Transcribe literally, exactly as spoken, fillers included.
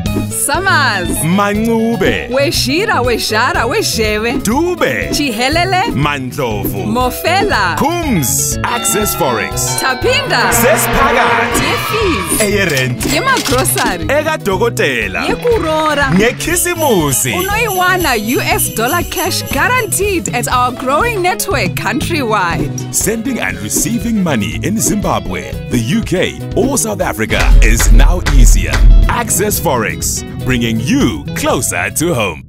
Summers, Mancube, Weshira, Weshara, Wesheve, Dube, Chihelele, Mandlovu, Mofela, Kums, Access Forex, Tapinda, Sesiphakathi, Yefees, Eyerent, Yema Grocery, Ekadokotela, Yekurora, Ngekhisimusi. Unoiwana U S dollar cash guaranteed at our growing network countrywide. Sending and receiving money in Zimbabwe, the U K, or South Africa is now easier. Access Forex, bringing you closer to home.